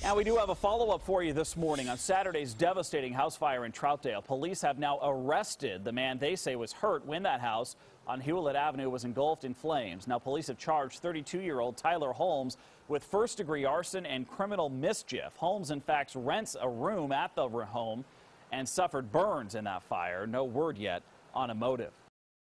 And we do have a follow-up for you this morning on Saturday's devastating house fire in Troutdale. Police have now arrested the man they say was hurt when that house on Hewlett Avenue was engulfed in flames. Now, police have charged 32-year-old Tyler Holmes with first-degree arson and criminal mischief. Holmes, in fact, rents a room at the home and suffered burns in that fire. No word yet on a motive.